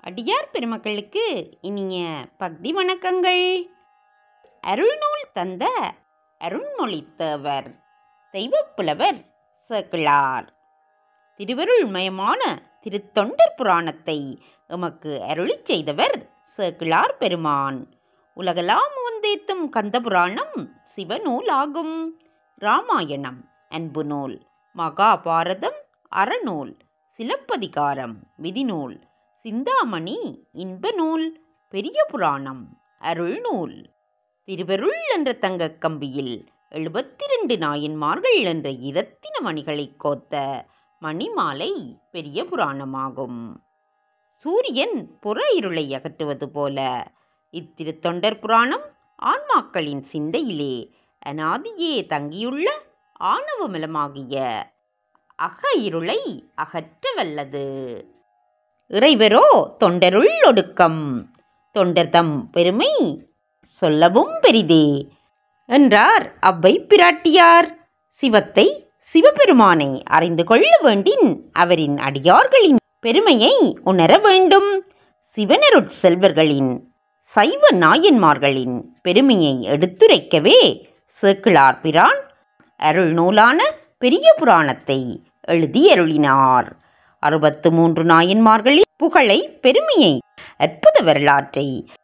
அடியார் பெருமக்களுக்கு இனிய பக்தி வணக்கங்கள். அருள்நூல் தந்த அருண்மொழித்தேவர் தெய்வப்புலவர் சேக்கிழார் திருவருள்மயமான திருத்தொண்டர் புராணத்தை எமக்கு அருளிச் செய்தவர் சேக்கிழார் பெருமான். உலகெல்லாம் உவந்தேத்தும் கந்த புராணம் சிவநூல் ஆகும். இராமாயணம் அன்பு நூல், மகாபாரதம் அறநூல், சிலப்பதிகாரம் விதிநூல், சிந்தாமணி இன்ப நூல், பெரிய புராணம் அருள் நூல். திருவருள் என்ற தங்கக் கம்பியில் 72 நாயன்மார்கள் என்ற இரத்தின மணிகளை கோத்த மணிமாலை பெரிய புராணமாகும். சூரியன் புற இருளை அகற்றுவது போல இத்திருத்தொண்டர் புராணம் ஆன்மாக்களின் சிந்தையிலே அநாதியே தங்கியுள்ள ஆணவமலமாகிய அக இருளை அகற்ற வல்லது. இறைவரோ தொண்டருள் ஒடுக்கம், தொண்டர்தம் பெருமை சொல்லவும் பெரிதே என்றார் அவ்வை பிராட்டியார். சிவத்தை சிவபெருமானை அறிந்து கொள்ள வேண்டின் அவரின் அடியார்களின் பெருமையை உணர வேண்டும். சிவனருட் செல்வர்களின் சைவ நாயன்மார்களின் பெருமையை எடுத்துரைக்கவே சேக்கிழார் பிரான் அருள் நூலான பெரிய புராணத்தை எழுதியருளினார். 63 நாயன்மார்களின் புகழை, பெருமையை, அற்புத வரலாற்றை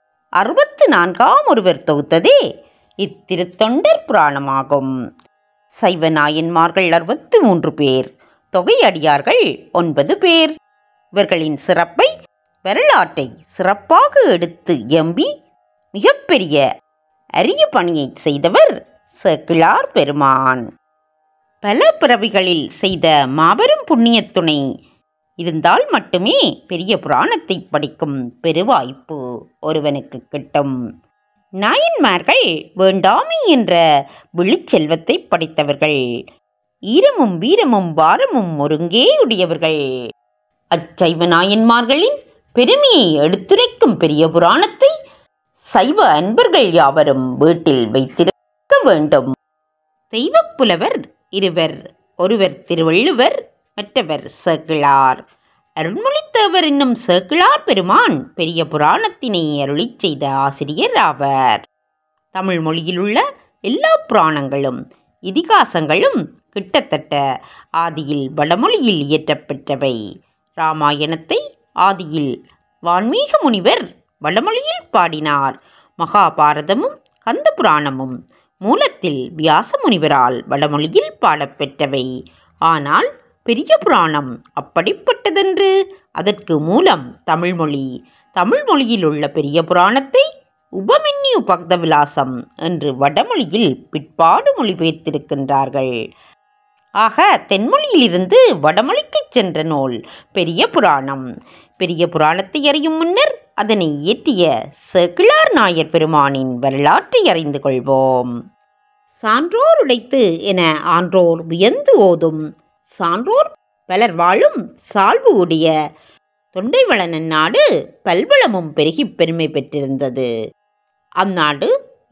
64ஆம் ஒருவர் தொகுத்ததே இத்திருத்தொண்டர் புராணமாகும். சைவ நாயன்மார்கள் 63 பேர், தொகை அடியார்கள் 9 பேர். இவர்களின் சிறப்பை, வரலாற்றை சிறப்பாக எடுத்து எம்பி மிகப்பெரிய அரிய பணியை செய்தவர் சேக்கிழார் பெருமான். பல பிறவிகளில் செய்த மாபெரும் புண்ணியத்துணை இருந்தால் மட்டுமே பெரிய புராணத்தை படிக்கும் பெருவாய்ப்பு ஒருவனுக்கு கிட்டும். நாயன்மார்கள் வேண்டாமை என்ற விழிச்செல்வத்தை படைத்தவர்கள். ஈரமும் வீரமும் பாரமும் ஒருங்கே உடையவர்கள். அச்சைவ நாயன்மார்களின் பெருமையை எடுத்துரைக்கும் பெரிய புராணத்தை சைவ அன்பர்கள் யாவரும் வீட்டில் வைத்திருக்க வேண்டும். தெய்வப்புலவர் இருவர், ஒருவர் திருவள்ளுவர், மற்றவர் சேக்கிழார். அருண்மொழித்தேவர் என்னும் சேக்கிழார் பெருமான் பெரிய புராணத்தினை அருளிச் செய்த ஆசிரியர் ஆவர். தமிழ் மொழியில் உள்ள எல்லா புராணங்களும் இதிகாசங்களும் கிட்டத்தட்ட ஆதியில் வடமொழியில் இயற்றப்பெற்றவை. இராமாயணத்தை ஆதியில் வான்மீக முனிவர் வடமொழியில் பாடினார். மகாபாரதமும் கந்த புராணமும் மூலத்தில் வியாச முனிவரால் வடமொழியில் பாடப்பெற்றவை. ஆனால் பெரிய புராணம் அப்படிப்பட்டதென்று. அதற்கு மூலம் தமிழ்மொழி. தமிழ் மொழியில் உள்ள பெரிய புராணத்தை உபமென்யு பக்த விலாசம் என்று வடமொழியில் பிற்பாடு மொழிபெயர்த்திருக்கின்றார்கள். ஆக தென்மொழியிலிருந்து வடமொழிக்கு சென்ற நூல் பெரிய புராணம். பெரிய புராணத்தை அறியும் முன்னர் அதனை இயற்றிய சேக்கிழார் நாயர் பெருமானின் வரலாற்றை அறிந்து கொள்வோம். சான்றோர் உடைத்து என ஆன்றோர் வியந்து ஓதும், சான்றோர் பலர் வாழும் சால்பு உடைய தொண்டைவள நாடு பல்வளமும் பெருகி பெருமை பெற்றிருந்தது. அந்நாடு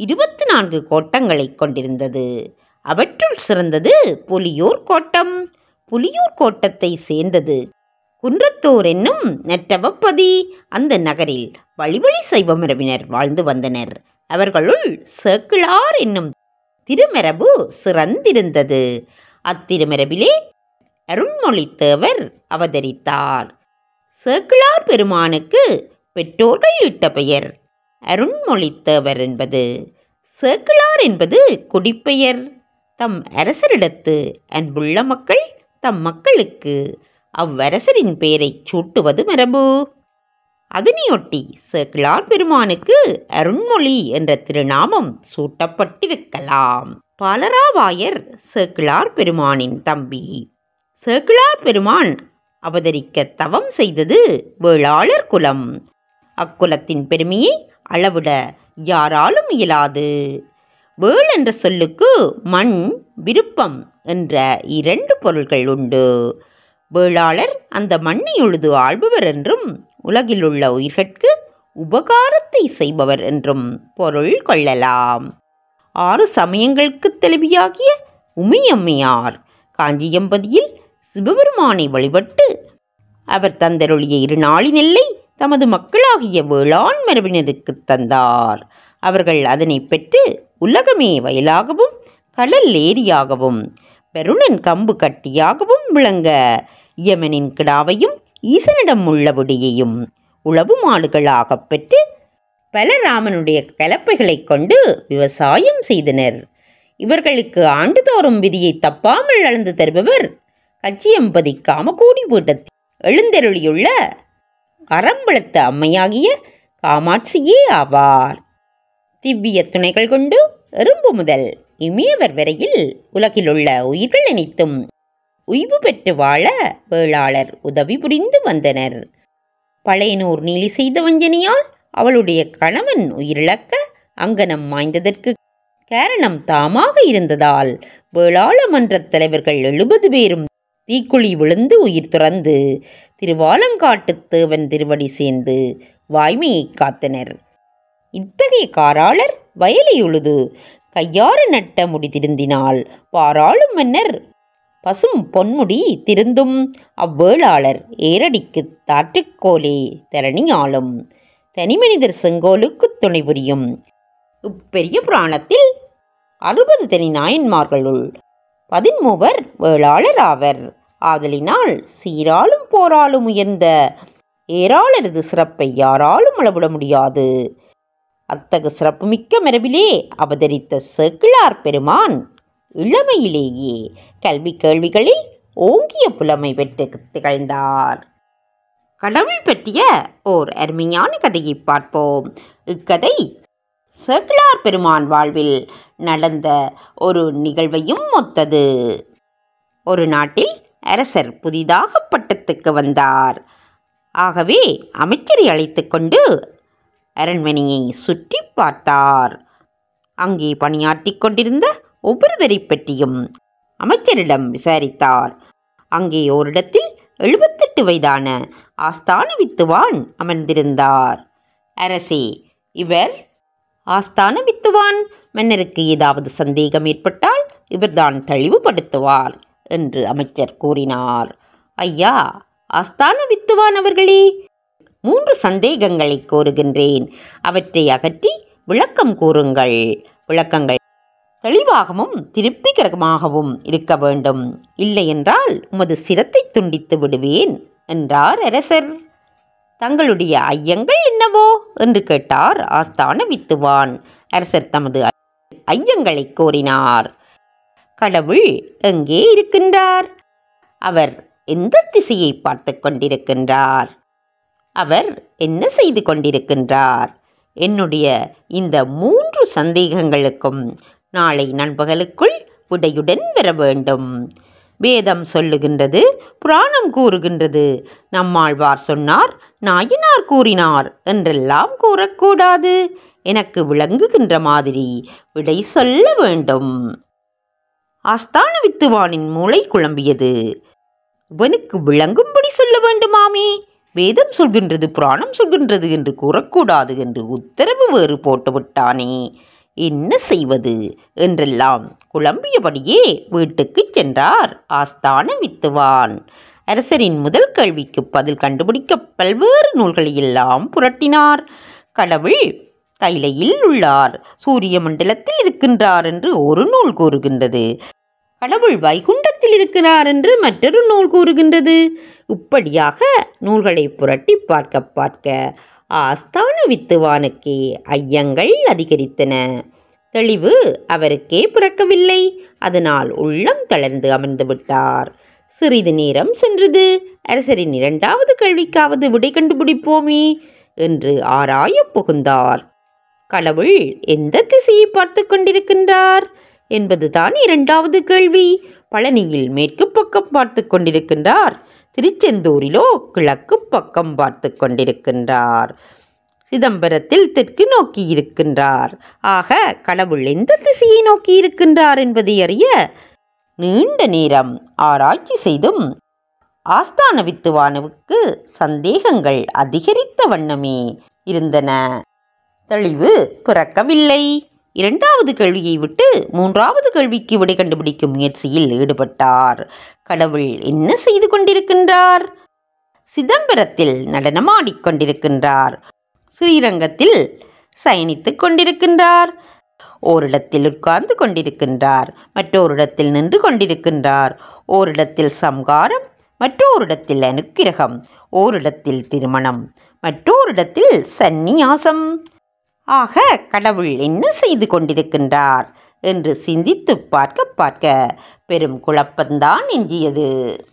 24 கோட்டங்களை கொண்டிருந்தது. அவற்றுள் சிறந்தது புலியூர் கோட்டம். புலியூர் கோட்டத்தை சேர்ந்தது குன்றத்தூர் என்னும் நற்றவப்பதி. அந்த நகரில் வழிவழி சைவ மரபினர் வாழ்ந்து வந்தனர். அவர்களுள் சேக்கிழார் என்னும் திருமரபு சிறந்திருந்தது. அத்திருமரபிலே அருண்மொழித்தேவர் அவதரித்தார். சேக்கிழார் பெருமானுக்கு பெற்றோர்கள் இட்ட பெயர் அருண்மொழித்தேவர் என்பது. சேக்கிழார் என்பது குடிப்பெயர். தம் அரசரிடத்து அன்புள்ள மக்கள் தம் மக்களுக்கு அவ்வரசரின் பெயரை சூட்டுவது மரபு. அதனையொட்டி சேக்கிழார் பெருமானுக்கு அருண்மொழி என்ற திருநாமம் சூட்டப்பட்டிருக்கலாம். பாலராவாயர் சேக்கிழார் பெருமானின் தம்பி. சேக்கிழார் பெருமான் அவதரிக்க தவம் செய்தது வேளாளர் குலம். அக்குலத்தின் பெருமையை அளவிட யாராலும் இயலாது. வேள் என்ற சொல்லுக்கு மண், விருப்பம் என்ற 2 பொருள்கள் உண்டு. வேளாளர் அந்த மண்ணை உழுது ஆள்பவர் என்றும், உலகில் உள்ள உயிர்கட்கு உபகாரத்தை செய்பவர் என்றும் பொருள் கொள்ளலாம். 6 சமயங்களுக்கு தலைவியாகிய உமையம்மையார் காஞ்சியம்பதியில் சிவபெருமானை வழிபட்டு அவர் தந்தருளிய 2 நாளினெல்லை தமது மக்களாகிய வேளாண் மரபினருக்கு தந்தார். அவர்கள் அதனை பெற்று உலகமே வயலாகவும் கடல் ஏரியாகவும் பெருணன் கம்பு கட்டியாகவும் விளங்க யமனின் கிடாவையும் ஈசனிடம் உள்ள விடையையும் உளவு மாடுகளாகப் பெற்று பலராமனுடைய கலப்பைகளை கொண்டு விவசாயம் செய்தனர். இவர்களுக்கு ஆண்டுதோறும் விதியை தப்பாமல் அளந்து தருபவர் கச்சியம்பதி காமகூடி பீட்டத்தில் எழுந்தருளியுள்ள அறம்பளத்த அம்மையாகிய காமாட்சியே ஆவார். திவ்ய துணைகள் கொண்டு எறும்பு முதல் இமயவர் வரையில் உலகிலுள்ள உயிர்கள் அனைத்தும் உய்வு பெற்று வாழ வேளாளர் உதவி புரிந்து வந்தனர். பழையனூர் நீலி செய்த வஞ்சனையால் அவளுடைய கணவன் உயிரிழக்க அங்கனம் மாய்ந்ததற்கு காரணம் தாமாக இருந்ததால் வேளாள மன்ற தலைவர்கள் 70 பேரும் தீக்குழி விழுந்து உயிர் துறந்து திருவாலங்காட்டு தேவன் திருவடி சேர்ந்து வாய்மையை காத்தனர். இத்தகைய காராளர் வயலை உழுது கையாறு நட்ட முடி திருந்தினால் பாராளும் மன்னர் பசும் பொன்முடி திருந்தும் அவ்வேளாளர் ஏரடிக்கு தாற்றுக்கோலே தரணி ஆளும் தனிமனிதர் செங்கோலுக்கு துணை புரியும். இப்பெரிய புராணத்தில் 60 தனி நாயன்மார்களுள் 13 வேளாளர் ஆவர். ஆதலினால் சீராலும் போராலும் உயர்ந்த ஏராளரது சிறப்பை யாராலும் அளவிட முடியாது. அத்தகு சிறப்புமிக்க மரபிலே அவதரித்த சேக்கிழார் பெருமான் இளமையிலேயே கல்வி கேள்விகளில் ஓங்கிய புலமை பெற்று திகழ்ந்தார். கடவுள் பற்றிய ஓர் அருமையான கதையை பார்ப்போம். இக்கதை சேக்கிழார் பெருமான் வாழ்வில் நடந்த ஒரு நிகழ்வையும் ஒத்தது. ஒரு நாட்டில் அரசர் புதிதாக பட்டத்துக்கு வந்தார். ஆகவே அமைச்சரை அழைத்து கொண்டு அரண்மனையை சுற்றி பார்த்தார். அங்கே பணியாற்றி கொண்டிருந்த ஒவ்வொருவரை பற்றியும் அமைச்சரிடம் விசாரித்தார். அங்கே ஓரிடத்தில் 78 வயதான ஆஸ்தான வித்துவான் அமர்ந்திருந்தார். அரசே, இவர் ஆஸ்தான வித்துவான். மன்னருக்கு ஏதாவது சந்தேகம் ஏற்பட்டால் இவர்தான் தெளிவுபடுத்துவார் என்று அமைச்சர் கூறினார். ஐயா, ஆஸ்தான வித்துவான் அவர்களே, 3 சந்தேகங்களை கூறுகின்றேன். அவற்றை அகற்றி விளக்கம் கூறுங்கள். விளக்கங்கள் தெளிவாகவும் திருப்திகரமாகவும் இருக்க வேண்டும். இல்லை என்றால் உமது சிரத்தை துண்டித்து விடுவேன் என்றார் அரசர். தங்களுடைய ஐயங்கள் என்னவோ என்று கேட்டார் ஆஸ்தான வித்துவான். அரசர் தமது ஐயங்களை கோரினார். கடவுள் எங்கே இருக்கின்றார்? அவர் எந்த திசையை பார்த்து கொண்டிருக்கின்றார்? அவர் என்ன செய்து கொண்டிருக்கின்றார்? என்னுடைய இந்த 3 சந்தேகங்களுக்கும் நாளை நண்பகலுக்குள் விடையுடன் வர வேண்டும். வேதம் சொல்லுகின்றது, புராணம் கூறுகின்றது, நம்மாழ்வார் சொன்னார், நாயனார் கூறினார் என்றெல்லாம் கூறக்கூடாது. எனக்கு விளங்குகின்ற மாதிரி விடை சொல்ல வேண்டும். ஆஸ்தான வித்துவானின் மூளை குழம்பியது. இவனுக்கு விளங்கும்படி சொல்ல வேண்டுமாமே. வேதம் சொல்கின்றது, புராணம் சொல்கின்றது என்று கூறக்கூடாது என்று உத்தரவு வேறு போட்டு விட்டானே. என்ன செய்வது என்றெல்லாம் குழம்பியபடியே வீட்டுக்கு சென்றார் ஆஸ்தான வித்துவான். அரசரின் முதல் கேள்விக்கு பதில் கண்டுபிடிக்க பல்வேறு நூல்களை எல்லாம் புரட்டினார். கடவுள் கைலையில் உள்ளார், சூரிய மண்டலத்தில் இருக்கின்றார் என்று ஒரு நூல் கூறுகின்றது. கடவுள் வைகுண்டத்தில் இருக்கிறார் என்று மற்றொரு நூல் கூறுகின்றது. இப்படியாக நூல்களை புரட்டி பார்க்க பார்க்க ஆஸ்தான வித்துவானுக்கே ஐயங்கள் அதிகரித்தன. தெளிவு அவருக்கே பிறக்கவில்லை. அதனால் உள்ளம் தளர்ந்து அமர்ந்து விட்டார். சிறிது நேரம் சென்றது. அரசரின் 2வது கேள்விக்காவது விடை கண்டுபிடிப்போமே என்று ஆராய புகுந்தார். கடவுள் எந்த திசையை பார்த்து கொண்டிருக்கின்றார் என்பதுதான் 2வது கேள்வி. பழனியில் மேற்கு பக்கம் பார்த்து கொண்டிருக்கின்றார், திருச்செந்தூரிலோ கிழக்கு பக்கம் பார்த்து கொண்டிருக்கின்றார், சிதம்பரத்தில் தெற்கு நோக்கி இருக்கின்றார். ஆக கடவுள் எந்த திசையை நோக்கி இருக்கின்றார் என்பதை அறிய நீண்ட நேரம் ஆராய்ச்சி செய்தும் ஆஸ்தான வித்துவானுக்கு சந்தேகங்கள் அதிகரித்த வண்ணமே இருந்தன. தெளிவு பிறக்கவில்லை. 2வது கேள்வியை விட்டு 3வது கேள்விக்கு விடை கண்டுபிடிக்கும் முயற்சியில் ஈடுபட்டார். கடவுள் என்ன செய்து கொண்டிருக்கின்றார்? சிதம்பரத்தில் நடனமாடிக்கொண்டிருக்கின்றார். ஸ்ரீரங்கத்தில் சயனித்துக் கொண்டிருக்கின்றார். ஓரிடத்தில் உட்கார்ந்து கொண்டிருக்கின்றார், மற்றோரிடத்தில் நின்று கொண்டிருக்கின்றார். ஓரிடத்தில் சம்காரம், மற்றோரிடத்தில் அனுக்கிரகம், ஓரிடத்தில் திருமணம், மற்றோரிடத்தில் சந்நியாசம். ஆக கடவுள் என்ன செய்து கொண்டிருக்கின்றார் என்று சிந்தித்து பார்க்க பார்க்க பெரும் குழப்பந்தான் எஞ்சியது.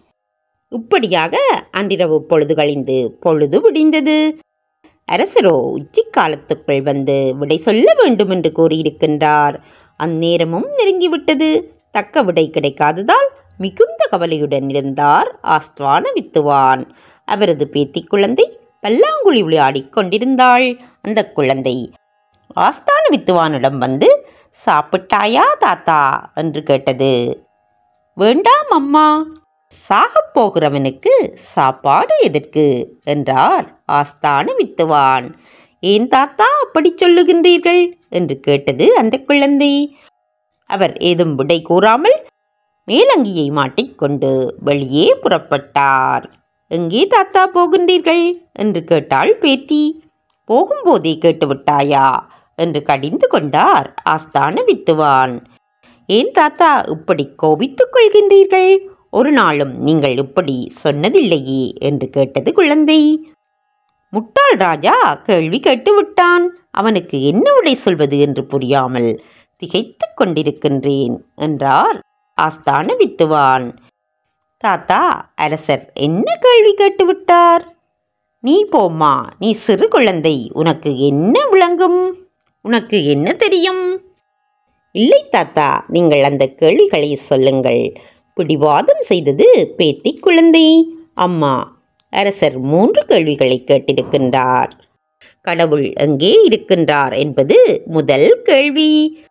இப்படியாக அன்றிரவு பொழுது கழிந்து பொழுது விடிந்தது. அரசரோ உச்சிக்காலத்துக்குள் வந்து விடை சொல்ல வேண்டும் என்று கூறியிருக்கின்றார். அந்நேரமும் நெருங்கிவிட்டது. தக்க விடை கிடைக்காததால் மிகுந்த கவலையுடன் இருந்தார் ஆஸ்தான வித்துவான். அவரது பேத்தி குழந்தை பல்லாங்குழி விளையாடிக் கொண்டிருந்தாள். அந்த குழந்தை ஆஸ்தான வித்துவானிடம் வந்து, சாப்பிட்டாயா தாத்தா என்று கேட்டது. வேண்டாம் அம்மா, சாகப் போகிறவனுக்கு சாப்பாடு எதற்கு என்றார் ஆஸ்தான வித்துவான். ஏன் தாத்தா அப்படி சொல்லுகின்றீர்கள் என்று கேட்டது அந்த குழந்தை. அவர் ஏதும் விடை கூறாமல் மேலங்கியை மாட்டிக்கொண்டு வெளியே புறப்பட்டார். எங்கே தாத்தா போகின்றீர்கள் என்று கேட்டாள் பேத்தி. போகும்போதே கேட்டுவிட்டாயா என்று கடிந்து கொண்டார் ஆஸ்தான வித்துவான். ஏன் தாத்தா இப்படி கோபித்துக் கொள்கின்றீர்கள்? ஒரு நாளும் நீங்கள் இப்படி சொன்னதில்லையே என்று கேட்டது குழந்தை. முட்டாள் ராஜா கேள்வி கேட்டுவிட்டான். அவனுக்கு என்ன விடை சொல்வது என்று புரியாமல் திகைத்து கொண்டிருக்கின்றேன் என்றார் ஆஸ்தான வித்துவான். தாத்தா, அரசர் என்ன கேள்வி கேட்டுவிட்டார்? நீ போம்மா, நீ சிறு குழந்தை, உனக்கு என்ன விளங்கும்? உனக்கு என்ன தெரியும்? இல்லை தாத்தா, நீங்கள் அந்த கேள்விகளை சொல்லுங்கள். பிடிவாதம் செய்தது பேத்தி குழந்தை. அம்மா, அரசர் 3 கேள்விகளை கேட்டிருக்கின்றார். கடவுள் எங்கே இருக்கின்றார் என்பது முதல் கேள்வி.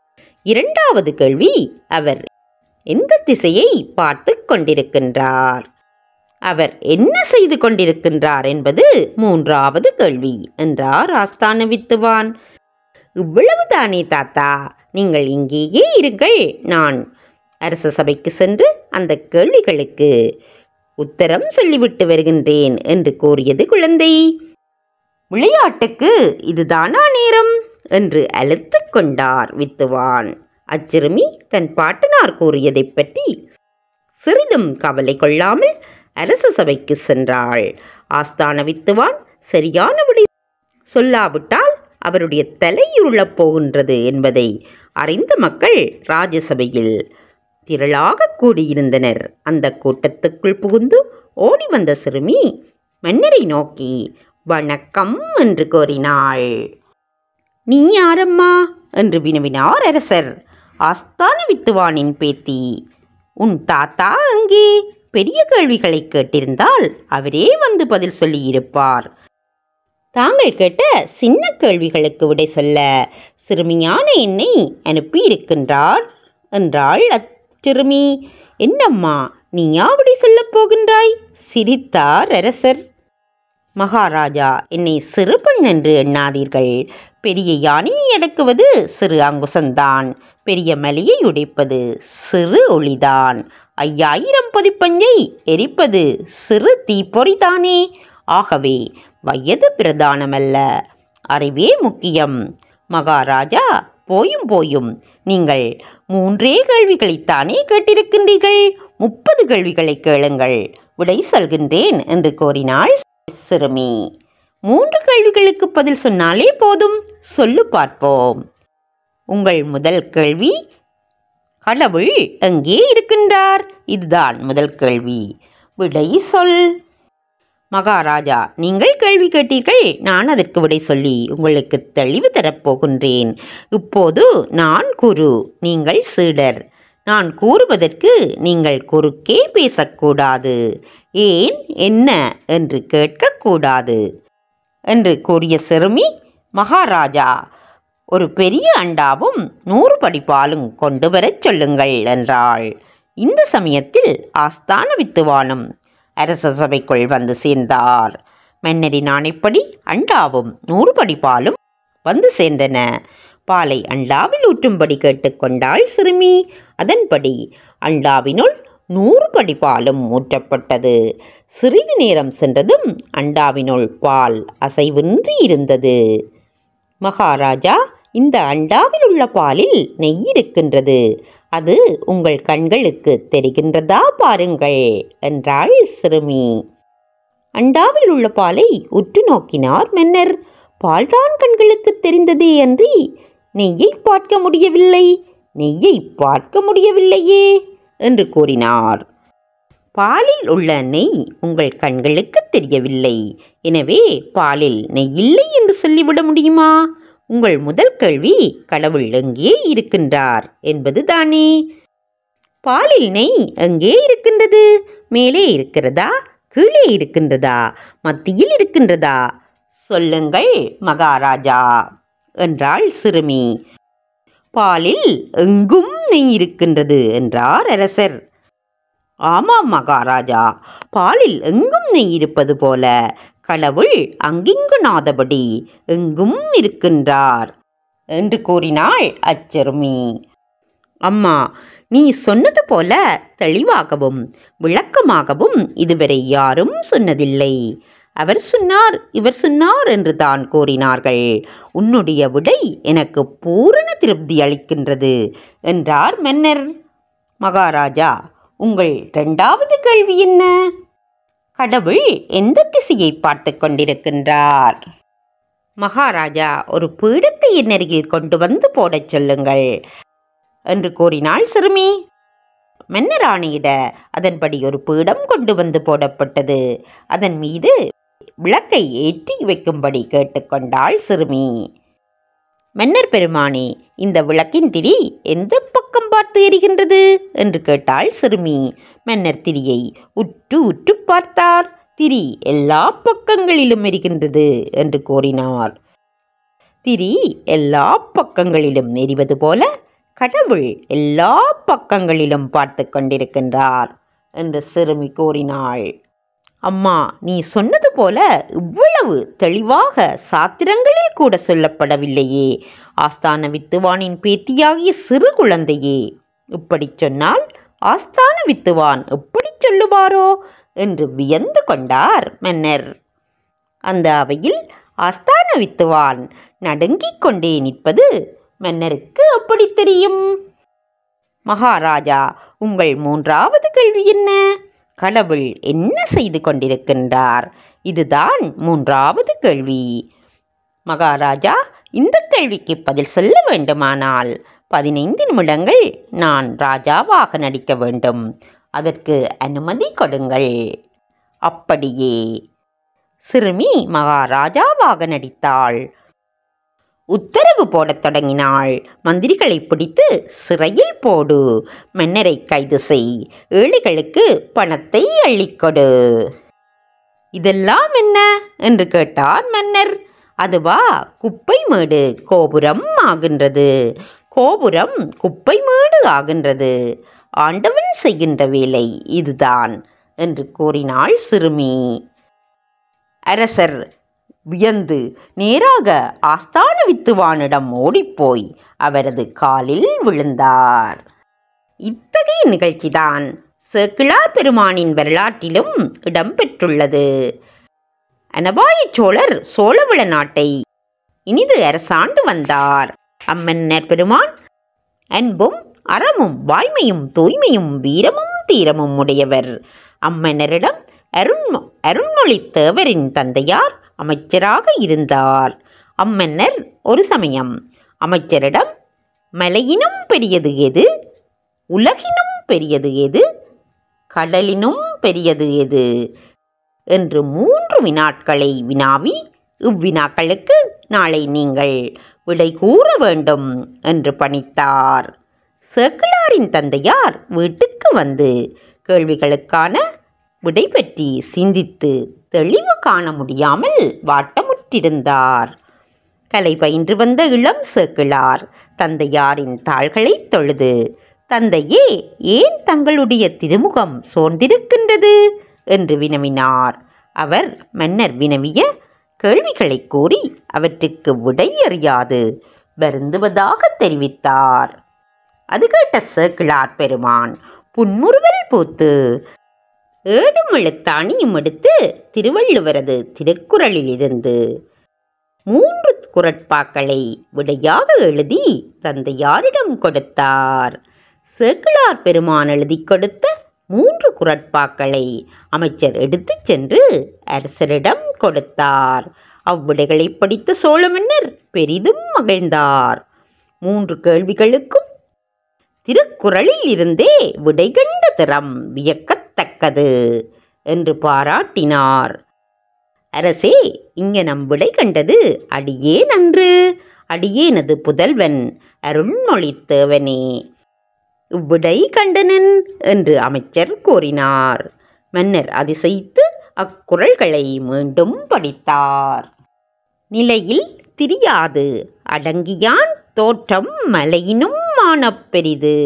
2வது கேள்வி, அவர் எந்த திசையை பார்த்து கொண்டிருக்கின்றார்? அவர் என்ன செய்து கொண்டிருக்கின்றார் என்பது 3வது கேள்வி என்றார் ஆஸ்தான வித்துவான். இவ்வளவுதானே தாத்தா, நீங்கள் இங்கேயே இருங்கள், நான் அரச சபைக்கு சென்று அந்த கேள்விகளுக்கு உத்தரம் சொல்லிவிட்டு வருகின்றேன் என்று கூறியது குழந்தை. விளையாட்டுக்கு இதுதானா நேரம் என்று அழுத்து கொண்டார் வித்துவான். அச்சிறுமி தன் பாட்டனார் கூறியதை பற்றி சிறிதும் கவலை கொள்ளாமல் அரச சபைக்கு சென்றாள். ஆஸ்தான வித்துவான் சரியான விடை சொல்லாவிட்டால் அவருடைய தலையுருளப் போகின்றது என்பதை அறிந்த மக்கள் ராஜசபையில் திரளாக கூடியிருந்தனர். அந்த கூட்டத்துக்குள் புகுந்து ஓடி வந்த சிறுமி மன்னரை நோக்கி வணக்கம் என்று கூறினாள். நீ யாரம்மா என்று வினவினார் அரசர். ஆஸ்தான வித்துவானின் பேத்தி. உன் தாத்தா அங்கே பெரிய கேள்விகளை கேட்டிருந்தால் அவரே வந்து பதில் சொல்லியிருப்பார். தாங்கள் கேட்ட சின்ன கேள்விகளுக்கு விடை சொல்ல சிறுமியான என்னை அனுப்பியிருக்கின்றார் என்றாள் அச்சிறுமி. என்னம்மா, நீயா விடை சொல்லப் போகின்றாய்? சிரித்தார் அரசர். மகாராஜா, என்னை சிறு பெண் என்று எண்ணாதீர்கள். பெரிய யானையை அடக்குவது சிறு அங்குசந்தான், பெரிய மலையை உடைப்பது சிறு ஒளிதான், 5000 பொதிப்பஞ்சை எரிப்பது சிறு தீப்பொறிதானே. ஆகவே வயது பிரதானமல்ல, அறிவே முக்கியம். மகாராஜா, போயும் நீங்கள் 3 கேள்விகளைத்தானே கேட்டிருக்கின்றீர்கள். 30 கேள்விகளை கேளுங்கள், விடை சொல்கின்றேன் என்று கூறினாள் சிறுமி. 3 கேள்விகளுக்கு பதில் சொன்னாலே போதும், சொல்லு பார்ப்போம். உங்கள் முதல் கேள்வி, கடவுள் எங்கே இருக்கின்றார்? இதுதான் முதல் கேள்வி. விடை சொல். மகாராஜா, நீங்கள் கேள்வி கேட்டீர்கள், நான் அதற்கு விடை சொல்லி உங்களுக்கு தெளிவு தரப்போகின்றேன். இப்போது நான் குரு, நீங்கள் சீடர். நான் கூறுவதற்கு நீங்கள் குறுக்கே பேசக்கூடாது, ஏன் என்ன என்று கேட்கக்கூடாது என்று கூறிய சிறுமி, மகாராஜா, ஒரு பெரிய அண்டாவும் 100 படி பாலும் கொண்டு வரச் சொல்லுங்கள் என்றாள். இந்த சமயத்தில் ஆஸ்தான வித்துவானும் அரச சபைக்குள் வந்து சேர்ந்தார். மன்னரின் ஆணைப்படி அண்டாவும் 100 படி பாலும் வந்து சேர்ந்தன. பாலை அண்டாவில் ஊற்றும்படி கேட்டுக்கொண்டாள் சிறுமி. அதன்படி அண்டாவினுள் 100 படி பாலும் ஊற்றப்பட்டது. சிறிது நேரம் சென்றதும் அண்டாவினுள் பால் அசைவின்றி இருந்தது. மகாராஜா, இந்த அண்டாவில் உள்ள பாலில் நெய் இருக்கின்றது. அது உங்கள் கண்களுக்கு தெரிகின்றதா பாருங்கள் என்றாள் சிறுமி. அண்டாவில் உள்ள பாலை உற்று நோக்கினார் மன்னர். பால்தான் கண்களுக்கு தெரிந்ததே அன்றி நெய்யை பார்க்க முடியவில்லை. நெய்யை பார்க்க முடியவில்லையே என்று கூறினார். பாலில் உள்ள நெய் உங்கள் கண்களுக்கு தெரியவில்லை. எனவே பாலில் நெய் இல்லை என்று சொல்லிவிட முடியுமா? உங்கள் முதல் கேள்வி கடவுள் எங்கே இருக்கின்றார் என்பதுதானே. பாலில் நெய் எங்கே இருக்கின்றது? மேலே இருக்கிறதா? கீழே இருக்கின்றதா? மத்தியில் இருக்கின்றதா? சொல்லுங்கள் மகாராஜா என்றாள் சிறுமி. பாலில் எங்கும் நெய் இருக்கின்றது என்றார் அரசர். ஆமாம் மகாராஜா, பாலில் எங்கும் நெய் இருப்பது போல கடவுள் அங்கிங்கு நாதபடி எங்கும் இருக்கின்றார் என்று கூறினாள் அச்சிறுமி. அம்மா, நீ சொன்னது போல தெளிவாகவும் விளக்கமாகவும் இதுவரை யாரும் சொன்னதில்லை. அவர் சொன்னார், இவர் சொன்னார் என்று தான் கூறினார்கள். உன்னுடைய விடை எனக்கு பூரண திருப்தி அளிக்கின்றது என்றார் மன்னர். மகாராஜா, உங்கள் இரண்டாவது கேள்வி என்ன? கடவுள் எந்த திசையை பார்த்து கொண்டிருக்கின்றார்? மகாராஜா, ஒரு பீடத்தை என் அருகில் கொண்டு வந்து போடச் சொல்லுங்கள் என்று கூறினாள் சிறுமி. மன்னர் ஆணையிட அதன்படி ஒரு பீடம் கொண்டு வந்து போடப்பட்டது. அதன் மீது விளக்கை ஏற்றி வைக்கும்படி கேட்டுக்கொண்டாள் சிறுமி. மன்னர் பெருமானே, இந்த விளக்கின் திரி எந்த பக்கம் பார்த்து எரிகின்றது என்று கேட்டாள் சிறுமி. மன்னர் திரியை உற்று உற்று பார்த்தார். திரி எல்லா பக்கங்களிலும் எரிகின்றது என்று கூறினார். திரி எல்லா பக்கங்களிலும் எரிவது போல கடவுள் எல்லா பக்கங்களிலும் பார்த்து கொண்டிருக்கின்றார் என்று சிறுமி கூறினாள். அம்மா, நீ சொன்னது போல இவ்வளவு தெளிவாக சாத்திரங்களில் கூட சொல்லப்படவில்லையே. ஆஸ்தான வித்துவானின் பேத்தியாகிய சிறு குழந்தையே, இப்படி சொன்னால் ஆஸ்தான வித்துவான் எப்படி சொல்லுவாரோ என்று வியந்து கொண்டார் மன்னர். அந்த அவையில் ஆஸ்தான வித்துவான் நடுங்கிக் கொண்டே நிற்பது மன்னருக்கு எப்படி தெரியும்? மகாராஜா, உங்கள் மூன்றாவது கேள்வி என்ன? கடவுள் என்ன செய்து கொண்டிருக்கின்றார்? இதுதான் மூன்றாவது கேள்வி. மகாராஜா, இந்த கேள்விக்கு பதில் சொல்ல வேண்டுமானால் 15 நிமிடங்கள் நான் ராஜாவாக நடிக்க வேண்டும். அதற்கு அனுமதி கொடுங்கள். அப்படியே. சிறுமி மகாராஜாவாக நடித்தாள். உத்தரவு போடத் தொடங்கினாள். மந்திரிகளை பிடித்து சிறையில் போடு, மன்னரை கைது செய், ஏழைகளுக்கு பணத்தை அள்ளிக்கொடு. இதெல்லாம் என்ன என்று கேட்டார் மன்னர். அதுவா, குப்பை மேடு கோபுரம் ஆகின்றது, கோபுரம் குப்பை மேடு ஆகின்றது. ஆண்டவன் செய்கின்ற வேலை இதுதான் என்று கூறினாள் சிறுமி. அரசர் வியந்து நேராக ஆஸ்தான வித்துவானிடம் ஓடிப்போய் அவரது காலில் விழுந்தார். இத்தகைய நிகழ்ச்சிதான் சேக்கிழார் பெருமானின் வரலாற்றிலும் இடம்பெற்றுள்ளது. அனபாய சோழர் சோழவள நாட்டை இனிது அரசாண்டு வந்தார். அம்மன்னர் பெருமான் அன்பும் அறமும் வாய்மையும் தூய்மையும் வீரமும் தீரமும் உடையவர். அம்மன்னரிடம் அருண்மொழி தேவரின் தந்தையார் அமைச்சராக இருந்தார். அம்மன்னர் ஒரு சமயம் அமைச்சரிடம், மலையினும் பெரியது எது, உலகினும் பெரியது எது, கடலினும் பெரியது எது என்று 3 வினாக்களை வினாவி, இவ்வினாக்களுக்கு நாளை நீங்கள் விடை கூற வேண்டும் என்று பணித்தார். சேக்கிழாரின் தந்தையார் வீட்டுக்கு வந்து கேள்விகளுக்கான விடை பற்றி சிந்தித்து தெளிவு காண முடியாமல் வாட்டமுற்றிருந்தார். கலை பயின்று வந்த இளம் சேக்கிழார் தந்தையாரின் தாள்களை தொழுது, தந்தையே, ஏன் தங்களுடைய திருமுகம் சோர்ந்திருக்கின்றது என்று வினவினார். அவர் மன்னர் வினவிய கேள்விகளை கூறி அவற்றுக்கு விடை அறியாது வருந்துவதாக தெரிவித்தார். அது கேட்ட சேக்கிழார் பெருமான் புன்முறுவல் பூத்து, ஏடும் எழுத்தாணியும் எடுத்து திருவள்ளுவரது திருக்குறளிலிருந்து 3 குறட்பாக்களை விடையாக எழுதி தந்தையாரிடம் கொடுத்தார். சேக்கிழார் பெருமான் எழுதி கொடுத்த 3 குறட்பாக்களை அமைச்சர் எடுத்துச் சென்று அரசரிடம் கொடுத்தார். அவ்விடைகளை படித்த சோழ மன்னர் பெரிதும் மகிழ்ந்தார். 3 கேள்விகளுக்கும் திருக்குறளில் இருந்தே விடை கண்ட திறம் வியக்கத்தக்கது என்று பாராட்டினார். அரசே, இங்ஙனம் விடை கண்டது அடியேன் அன்று, அடியேனது புதல்வன் அருண்மொழித்தேவனே இவ்விடை கண்டனன் என்று அமைச்சர் கூறினார். மன்னர் அதிசயித்து அக்குறள்களை மீண்டும் படித்தார். நிலையில் திரியாது அடங்கியான் தோற்றம் மலையினும் மானப் பெரிது,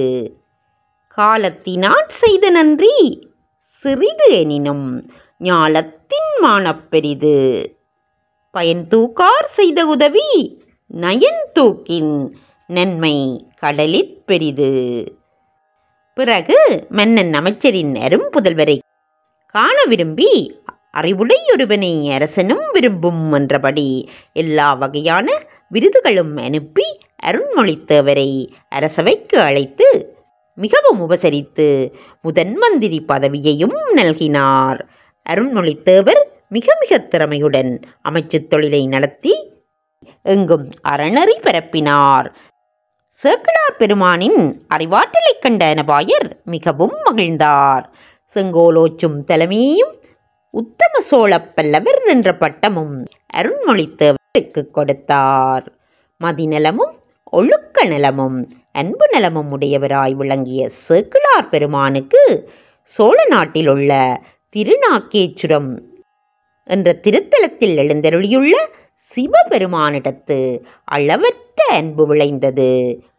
காலத்தினாற் செய்த நன்றி சிறிது எனினும் ஞாலத்தின் மானப் பெரிது, பயன் தூக்கார் செய்த உதவி நயன் தூக்கின் நன்மை கடலிற் பெரிது. பிறகு மன்னன் அமைச்சரின் அரும்புதல்வரை காண விரும்பி அறிவுடையொருவனை அரசனும் விரும்பும் என்றபடி எல்லா வகையான விருதுகளும் அனுப்பி அருண்மொழித்தேவரை அரசவைக்கு அழைத்து மிகவும் உபசரித்து முதன் மந்திரி பதவியையும் நல்கினார். அருண்மொழித்தேவர் மிக மிக திறமையுடன் அமைச்சுத் தொழிலை நடத்தி எங்கும் அறநெறி பரப்பினார். சேக்கிழார் பெருமானின் அறிவாற்றலைக் கண்ட அனபாயர் மிகவும் மகிழ்ந்தார். செங்கோலோச்சும் தலைமையும் உத்தம சோழ பல்லவர் என்ற பட்டமும் அருண்மொழித்தேவருக்கு கொடுத்தார். மதிநலமும் ஒழுக்க நலமும் அன்பு நலமும் உடையவராய் விளங்கிய சேக்கிழார் பெருமானுக்கு சோழ நாட்டில் உள்ள திருநாக்கேச்சுரம் என்ற திருத்தலத்தில் எழுந்தருளியுள்ள சிவபெருமானிடத்து அளவற்ற அன்பு விளைந்தது.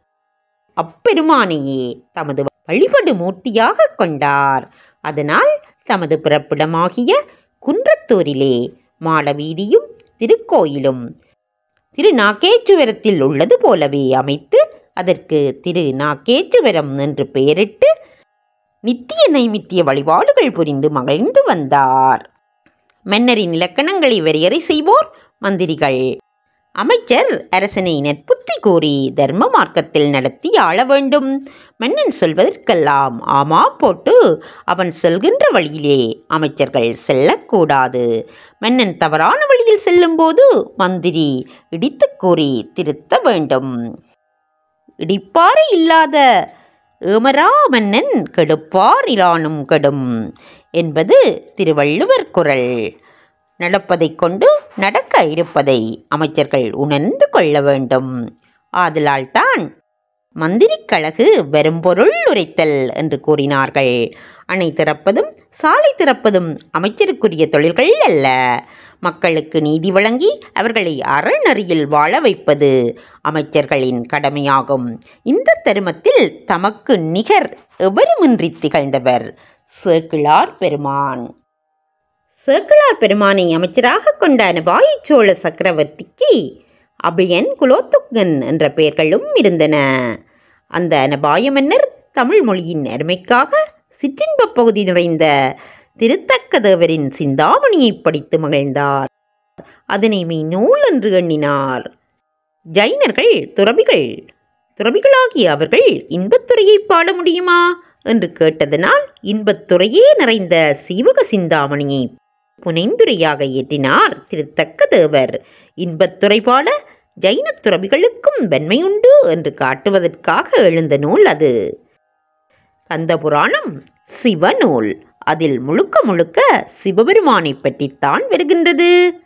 அப்பெருமானையே தமது வழிபடு மூர்த்தியாக கொண்டார். அதனால் தமது பிறப்பிடமாகிய குன்றத்தூரிலே மாடவீதியும் திருக்கோயிலும் திருநாக்கேச்சுவரத்தில் உள்ளது போலவே அமைத்து அதற்கு திருநாக்கேச்சுவரம் என்று பெயரிட்டு நித்திய நைமித்திய வழிபாடுகள் புரிந்து மகிழ்ந்து வந்தார். மன்னரின் இலக்கணங்களை வரையறை செய்வோர் மந்திரிகள். அமைச்சர் அரசனை நட்புத்தி கூறி தர்ம மார்க்கத்தில் நடத்தி ஆள வேண்டும். மன்னன் சொல்வதற்கெல்லாம் ஆமா போட்டு அவன் செல்கின்ற வழியிலே அமைச்சர்கள் செல்லக்கூடாது. மன்னன் தவறான வழியில் செல்லும்போது மந்திரி இடித்து கூறி திருத்த வேண்டும். இடிப்பாறு இல்லாத ஏமரா மன்னன் கெடுப்பார் இரானும் கெடும் என்பது திருவள்ளுவர் குறள். நடப்பதைக் கொண்டு நடக்க இருப்பதை அமைச்சர்கள் உணர்ந்து கொள்ள வேண்டும். ஆதலால் தான் மந்திரிக்கழகு வரும்பொருள் உரைத்தல் என்று கூறினார்கள். அணை திறப்பதும் சாலை திறப்பதும் அமைச்சருக்குரிய தொழில்கள் அல்ல. மக்களுக்கு நீதி வழங்கி அவர்களை அறநெறியில் வாழ வைப்பது அமைச்சர்களின் கடமையாகும். இந்த தருமத்தில் தமக்கு நிகர் எவருமின்றி திகழ்ந்தவர் சேக்கிழார் பெருமான். சேக்கிழார் பெருமானை அமைச்சராக கொண்ட அனபாய சோழ சக்கரவர்த்திக்கு அபயன் குலோத்துங்கன் என்ற பெயர்களும் இருந்தன. அந்த அனபாய மன்னர் தமிழ் மொழியின் அருமைக்காக சிற்றின்பப் பகுதி நிறைந்த திருத்தக்கதேவரின் சிந்தாமணியை படித்து மகிழ்ந்தார். அதனை மெய்நூல் என்று எண்ணினார். ஜைனர்கள் துறவிகளாகிய அவர்கள் இன்பத்துறையை பாட முடியுமா என்று கேட்டதனால் இன்பத்துறையே நிறைந்த சீவக சிந்தாமணியை புனைந்துரையாக ஏற்றினார் திருத்தக்கதேவர். இன்பத்துறை பாட ஜைன துறவிகளுக்கும் வெண்மையுண்டு என்று காட்டுவதற்காக எழுந்த நூல் அது. கந்தபுராணம் சிவநூல். அதில் முழுக்க முழுக்க சிவபெருமானை பற்றித்தான் வருகின்றது.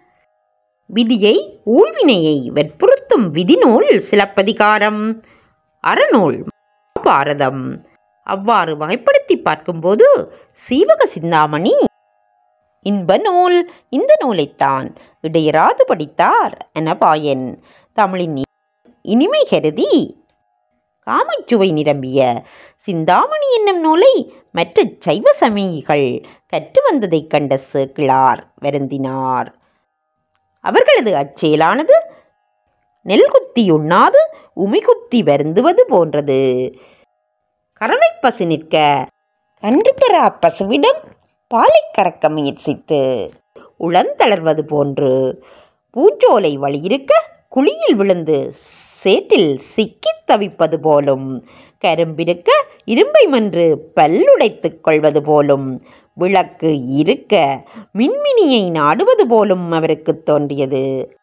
விதியை ஊழ்வினையை வற்புறுத்தும் விதிநூல் சிலப்பதிகாரம், அறநூல் பாரதம். அவ்வாறு வகைப்படுத்தி பார்க்கும்போது சீவக சிந்தாமணி இன்ப நூல். இந்த நூலைத்தான் இடையராது படித்தார் அனபாயன். தமிழின் இனிமை கருதி காமச்சுவை நிரம்பிய சிந்தாமணி என்னும் நூலை மற்ற சைவ சமயிகள் கற்று வந்ததைக் கண்ட சேக்கிழார் வருந்தினார். அவர்களது அச்செயலானது நெல் குத்தி உண்ணாது உமி குத்தி வருந்துவது போன்றது. கறவை பசு நிற்க கன்று பெறா பசுவிடம் பாலை கறக்க முயற்சித்து உளந்தளர்வது போன்று பூஞ்சோலை வழியிருக்க குழியில் விழுந்து சேற்றில் சிக்கித் தவிப்பது போலும், கரும்பிருக்க இரும்பை மென்று பல்லுடைத்துக் கொள்வது போலும், விளக்கு இருக்க மின்மினியை நாடுவது போலும் அவருக்கு தோன்றியது.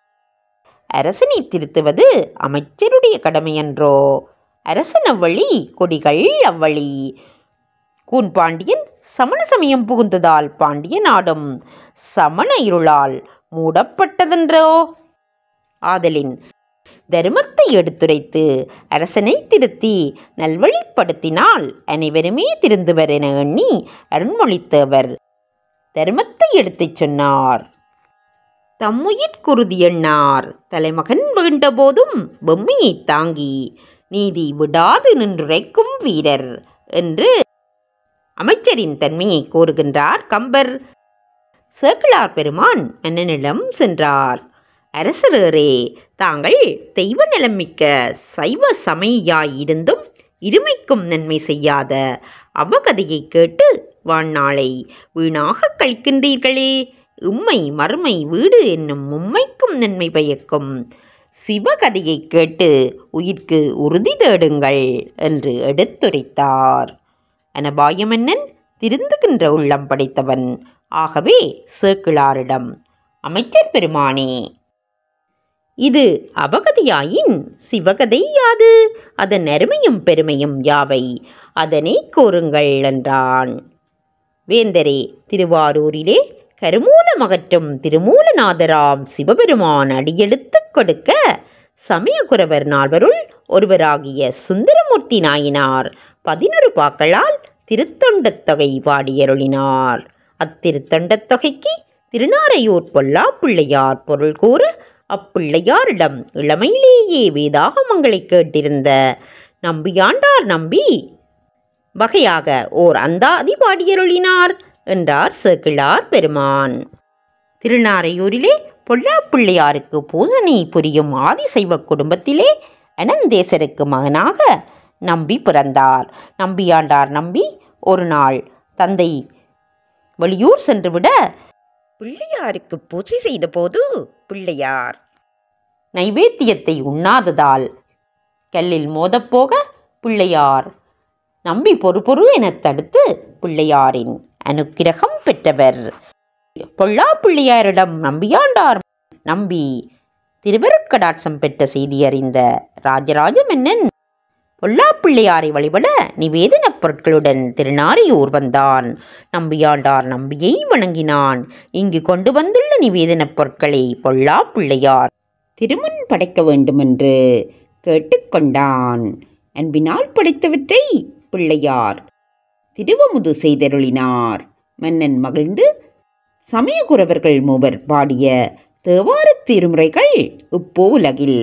அரசனை திருத்துவது அமைச்சருடைய கடமையன்றோ? அரசன் அவ்வழி, கொடிகள் அவ்வழி. கூன் பாண்டியன் சமண சமயம் புகுந்ததால் பாண்டிய நாடும் சமண இருளால் மூடப்பட்டதென்றோ? ஆதலின் தர்மத்தை எடுத்துரைத்து அரசனை திருத்தி நல்வழிப்படுத்தினால் அனைவருமே திருந்துவர் என எண்ணி அருண்மொழித்தேவர் தர்மத்தை எடுத்துச் சொன்னார். தம்முயிர்க்குறுதி எண்ணார் தலைமகன் வேண்ட போதும் பொம்மையை தாங்கி நீதி விடாது நின்றுரைக்கும் வீரர் என்று அமைச்சரின் தன்மையை கூறுகின்றார் கம்பர். சேக்கிழார் பெருமான் மன்னனிடம் சென்றார். அரசரே, தாங்கள் தெய்வ நலமிக்க சைவ சமயியாயிருந்தும் இருமைக்கும் நன்மை செய்யாத அவகதையை கேட்டு வாழ்நாளை வீணாக கழிக்கின்றீர்களே. உம்மை மறுமை வீடு என்னும் மும்மைக்கும் நன்மை பயக்கும் சிவகதையை கேட்டு உயிர்க்கு உறுதி தேடுங்கள் என்று எடுத்துரைத்தார். அனபாய மன்னன் திருந்துகின்ற உள்ளம் படைத்தவன். ஆகவே சேக்கிழாரிடம், அமைச்சர் பெருமானே, இது அபகதியாயின் சிவகதை யாது? அதன் அருமையும் பெருமையும் யாவை? அதனை கூறுங்கள் என்றான். வேந்தரே, திருவாரூரிலே கருமூலமகற்றும் திருமூலநாதராம் சிவபெருமான் அடியெடுத்துக் கொடுக்க சமயகுரவர் நால்வருள் ஒருவராகிய சுந்தரமூர்த்தி நாயனார் 11 பாக்களால் திருத்தொண்டத் தொகை பாடியருளினார். அத்திருத்தொண்டத் தொகைக்கு திருநாரையூர் பொல்லா பிள்ளையார் பொருள் கூற அப்பிள்ளையாரிடம் இளமையிலேயே வேதாகமங்களை கேட்டிருந்த நம்பியாண்டார் நம்பி வகையாக ஓர் அந்தாதி பாடியருளினார் என்றார் சேக்கிழார் பெருமான். திருநாரையூரிலே பொல்லா பிள்ளையாருக்கு பூசனை புரியும் ஆதிசைவ குடும்பத்திலே அனந்தேசருக்கு மகனாக நம்பி பிறந்தார். நம்பியாண்டார் நம்பி ஒரு நாள் தந்தை வெளியூர் சென்றுவிட பிள்ளையாருக்கு பூஜை செய்த போது பிள்ளையார் நைவேத்தியத்தை உண்ணாததால் கல்லில் மோதப்போக பிள்ளையார் நம்பி பொறு என தடுத்து பிள்ளையாரின் அனுக்கிரகம் பெற்றவர். பொல்லா பிள்ளையாரிடம் நம்பியாண்டார் நம்பி திருவருட்கடாட்சம் பெற்ற செய்தி அறிந்த ராஜராஜ மன்னன் பொல்லா பிள்ளையாரை வழிபட நிவேதனப் பொருட்களுடன் திருநாரையூர் வந்தான். நம்பியாண்டார் நம்பியை வணங்கினான். இங்கு கொண்டு வந்துள்ள நிவேதனப் பொருட்களை பொல்லா பிள்ளையார் திருமுன் படைக்க வேண்டுமென்று கேட்டுக்கொண்டான். அன்பினால் படைத்தவற்றை பிள்ளையார் திருவமுது செய்தருளினார். மன்னன் மகிழ்ந்து சமயகுரவர்கள் மூவர் பாடிய தேவாரத் திருமுறைகள் இப்போ உலகில்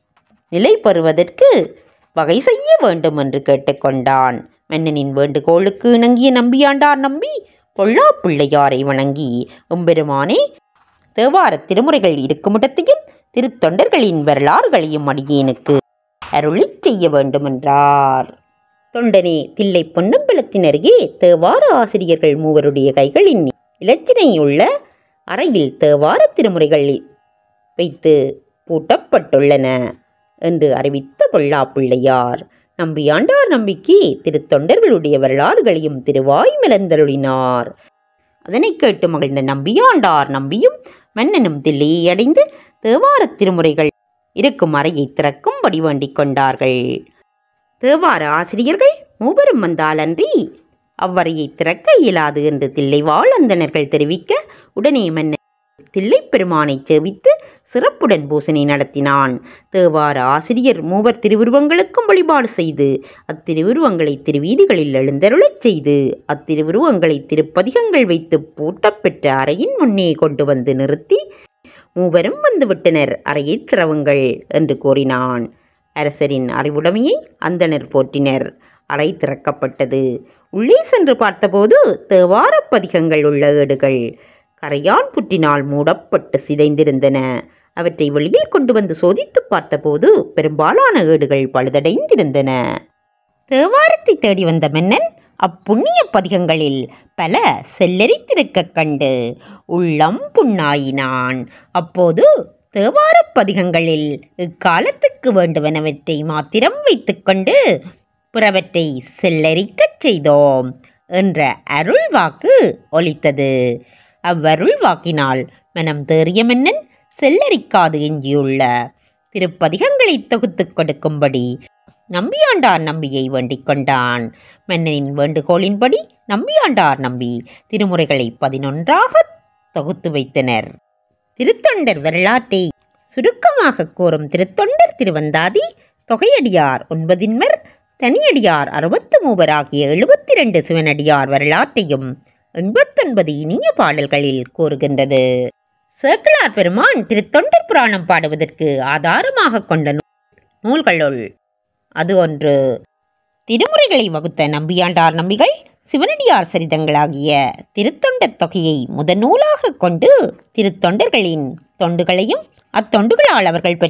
நிலை பெறுவதற்கு வகை செய்ய வேண்டும் என்று கேட்டுக்கொண்டான். மன்னனின் வேண்டுகோளுக்கு இணங்கிய நம்பியாண்டார் நம்பி பொல்லா பிள்ளையாரை வணங்கி, எம்பெருமானே, தேவாரத் திருமுறைகள் இருக்கும் இடத்தையும் திருத்தொண்டர்களின் வரலாறுகளையும் அடியேனுக்கு அருளி செய்ய வேண்டுமென்றார். தொண்டனே, தில்லை பொன்னம்பலத்தின் அருகே தேவார ஆசிரியர்கள் மூவருடைய கைகளின் இலச்சினையுள்ள அறையில் தேவார திருமுறைகள் வைத்து பூட்டப்பட்டுள்ளன என்று அறிவித்த பொல்லா பிள்ளையார் நம்பியாண்டார் நம்பிக்கு திருத்தொண்டர்களுடைய வரலாறுகளையும் திருவாய் மலர்ந்தருளினார். அதனை கேட்டு மகிழ்ந்த நம்பியாண்டார் நம்பியும் மன்னனும் தில்லையை அடைந்து தேவார திருமுறைகள் இருக்கும் அறையை திறக்கும்படி வேண்டிக் கொண்டார்கள். தேவார ஆசிரியர்கள் மூவரும் வந்தாலன்றி அவ்வறையை திறக்க இயலாது என்று தில்லை வாழ் அந்தணர்கள் தெரிவிக்க உடனே மன்னன் தில்லை பெருமானை சேவித்து சிறப்புடன் பூசனை நடத்தினான். தேவார ஆசிரியர் மூவர் திருவுருவங்களுக்கும் வழிபாடு செய்து அத்திருவுருவங்களை திருவீதிகளில் எழுந்தருளச் செய்து அத்திருவுருவங்களை திருப்பதிகங்கள் வைத்து பூட்டப்பெற்ற அறையின் முன்னே கொண்டு வந்து நிறுத்தி மூவரும் வந்துவிட்டனர், அறையை திறவுங்கள் என்று கூறினான். அரசரின் அறிவுடைமையை அந்தணர் போற்றினர். அறை திறக்கப்பட்டது. உள்ளே சென்று பார்த்தபோது தேவார பதிகங்கள் உள்ள ஏடுகள் கரையான் புற்றினால் மூடப்பட்டு சிதைந்திருந்தன. அவற்றை வெளியில் கொண்டு வந்து சோதித்து பார்த்தபோது பெரும்பாலான ஏடுகள் பழுதடைந்திருந்தன. தேவாரத்தை தேடி வந்த மன்னன் அப்புண்ணிய பதிகங்களில் பல செல்லரித்திருக்க கண்டு உள்ளம் புண்ணாயினான். அப்போது தேவாரப் பதிகங்களில் இக்காலத்துக்கு வேண்டுவனவற்றை மாத்திரம் வைத்துக்கொண்டு பிறவற்றை செல்லரிக்கச் செய்தோம் என்ற அருள் வாக்கு ஒலித்தது. அவ்வருள் வாக்கினால் மனம் தேறிய மன்னன் செல்லரிக்காது எஞ்சியுள்ள திருப்பதிகங்களை தொகுத்து கொடுக்கும்படி நம்பியாண்டார் நம்பியை வேண்டிக் கொண்டான். மன்னனின் வேண்டுகோளின்படி நம்பியாண்டார் நம்பி திருமுறைகளை 11 தொகுத்து வைத்தனர். திருத்தொண்டர் வரலாற்றை சுருக்கமாக கூறும் திருத்தொண்டர் திருவந்தாதி தொகையடியார் 9 தனியடியார் 63 ஆகிய 72 சிவனடியார் வரலாற்றையும் 89 இனிய பாடல்களில் கூறுகின்றது. சேக்கிழார் பெருமான் திருத்தொண்டர் புராணம் பாடுவதற்கு ஆதாரமாக கொண்ட நூல்களுள் அது ஒன்று. திருமுறைகளை வகுத்த நம்பியாண்டார் நம்பிகள் சிவனடியார் சரிதங்களாகிய திருத்தொண்டர் தொகையை முதநூலாக கொண்டு திருத்தொண்டர்களின் தொண்டுகளையும் அத்தொண்டுகளால் அவர்கள்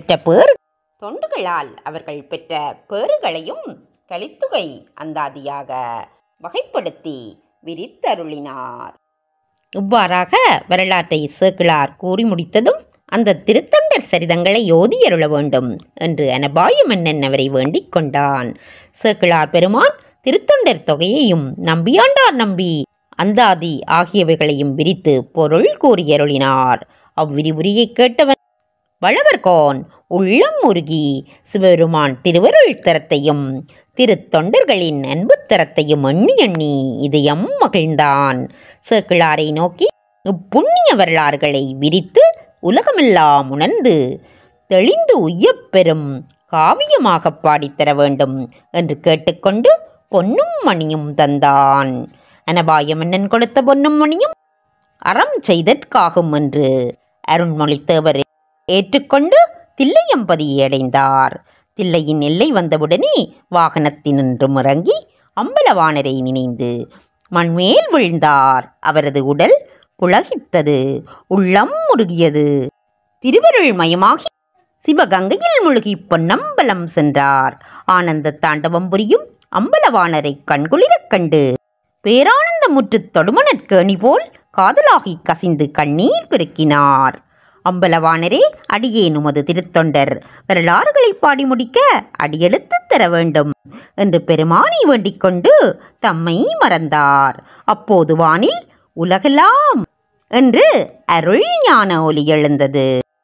பெற்ற பேறுகளையும் கலித்துகை அந்தாதியாக வகைப்படுத்தி விரித்தருளினார். இவ்வாறாக வரலாற்றை சேக்கிழார் கூறி முடித்ததும் அந்த திருத்தொண்டர் சரிதங்களை ஓதியருள வேண்டும் என்று அனபாய மன்னன் அவரை வேண்டிக் கொண்டான். சேக்கிழார் பெருமான் திருத்தொண்டர் தொகையையும் நம்பியாண்டார் நம்பி அந்தாதி ஆகியவைகளையும் விரித்து பொருள் கூறியருளினார். அவ்விரிவுரையை கேட்டவன் வளவர்கோன் உள்ளம் உருகி சிவபெருமான் திருவருள் தரத்தையும் திருத்தொண்டர்களின் அன்பு தரத்தையும் எண்ணி எண்ணி இதயம் மகிழ்ந்தான். சேக்கிழாரை நோக்கி இப்புண்ணிய வரலாறுகளை விரித்து உலகமெல்லாம் உணர்ந்து தெளிந்து உய்யப்பெறும் காவியமாக பாடித்தர வேண்டும் என்று கேட்டுக்கொண்டு பொன்னும் மணியும் தந்தான். அனபாய மன்னன் கொடுத்த பொன்னும் மணியும் அறம் செய்தற்காகும் என்று அருண்மொழித்தேவர் ஏற்றுக்கொண்டு தில்லையம்பதியை அடைந்தார். தில்லையின் எல்லை வந்தவுடனே வாகனத்தினின்றும் இறங்கி அம்பலவாணரை நினைந்து மண்மேல் விழுந்தார். அவரது உடல் புலகித்தது, உள்ளம் முருகியது. திருவருள் மயமாகி சிவகங்கையில் முழுகி பொன்னம்பலம் சென்றார். ஆனந்த தாண்டவம் புரியும் அம்பலவாணரை கண்குளிரக் கண்டு பேரானந்த முற்று தொடுமணற்கேணி போல் காதலாகி கசிந்து கண்ணீர் பெருக்கினார். அம்பலவாணரே, அடியேன் உமது திருத்தொண்டர் வரலாறுகளை பாடி முடிக்க அடியெடுத்து தர வேண்டும் என்று பெருமானை வேண்டிக் கொண்டு தம்மை மறந்தார். அப்போது வானில் உலகெல்லாம் என்று அருள் ஞான ஒலி எழுந்தது.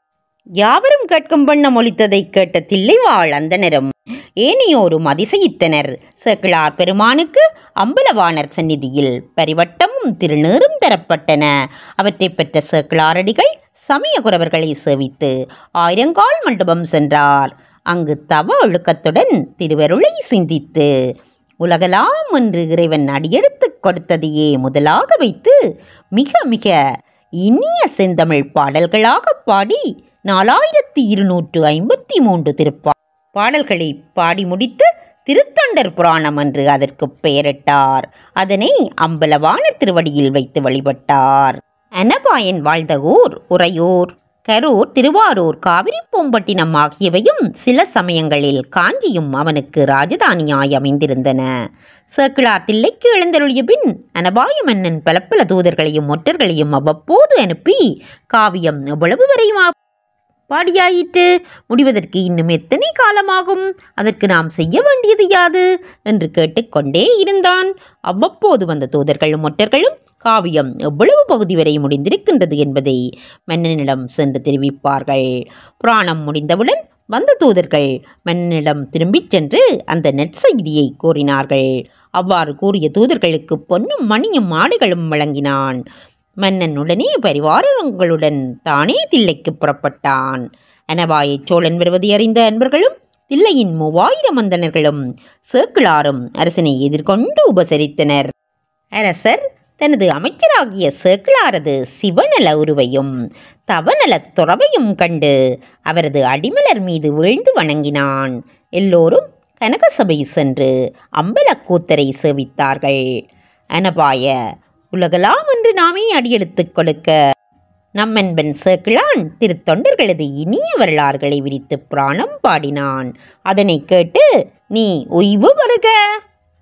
யாவரும் கேட்கும் வண்ணம் ஒலித்ததை கேட்ட தில்லைவாழ் அந்தணரும் ஏனையோரும் அதிசயித்தனர். சேக்கிழார் பெருமானுக்கு அம்பலவாணர் சந்நிதியில் பரிவட்டமும் திருநீரும் தரப்பட்டன. அவற்றை பெற்ற சேக்கிழாரடிகள் சமய குரவர்களை சேவித்து ஆயிரங்கால் மண்டபம் சென்றார். அங்கு தவ ஒழுக்கத்துடன் திருவருளை சிந்தித்து உலகலாம் என்று இறைவன் அடியெடுத்து கொடுத்ததையே முதலாக வைத்து மிக மிக இனிய செந்தமிழ் பாடல்களாக பாடி 4253 பாடல்களை பாடி முடித்து திருத்தொண்டர் புராணம் என்று அதற்கு பெயரிட்டார். அதனை அம்பலவாணர் திருவடியில் வைத்து வழிபட்டார். அனபாயன் வாழ்ந்த ஊர் உறையூர், கரூர், திருவாரூர், காவிரி பூம்பட்டினம் ஆகியவையும் சில சமயங்களில் காஞ்சியும் அவனுக்கு ராஜதானியாய் அமைந்திருந்தன. சேக்கிழார் தில்லைக்கு எழுந்தருளிய பின் அனபாய மன்னன் பல பல தூதர்களையும் ஒற்றர்களையும் அவ்வப்போது அனுப்பி காவியம் எவ்வளவு வரை பாடியாயிற்று, முடிவதற்கு இன்னும் எத்தனை காலமாகும், அதற்கு நாம் செய்ய வேண்டியது யாது என்று கேட்டுக்கொண்டே இருந்தான். அவ்வப்போது வந்த தூதர்களும் ஒற்றர்களும் காவியம் எவ்வளவு பகுதி வரை முடிந்திருக்கின்றது என்பதை மன்னனிடம் சென்று தெரிவிப்பார்கள். புராணம் முடிந்தவுடன் வந்த தூதர்கள் மன்னனிடம் திரும்பிச் சென்று அந்த நற்செய்தியை கூறினார்கள். அவ்வாறு கூறிய தூதர்களுக்கு பொன்னும் மணியும் ஆடைகளும் வழங்கினான். மன்னன் உடனே பரிவாரங்களுடன் தானே தில்லைக்கு புறப்பட்டான். அனபாய சோழன் வருவதை அறிந்த அன்பர்களும் தில்லையின் 3000 அந்தணர்களும் சேக்கிழாரும் அரசனை எதிர்கொண்டு உபசரித்தனர். அரசர் தனது அமைச்சராகிய சேக்கிழாரது சிவநல உருவையும் தவநலத் துறவையும் கண்டு அவரது அடிமலர் மீது வீழ்ந்து வணங்கினான். எல்லோரும் கனகசபை சென்று அம்பலக்கூத்தரை சேவித்தார்கள். அனபாய, உலகலாம் என்று நாமே அடியெடுத்துக் கொடுக்க நம்மன்பன் சேக்கிழான் திருத்தொண்டர்களது இனிய வரலாறுகளை விரித்து புராணம் பாடினான். அதனை கேட்டு நீ உய்வு வருக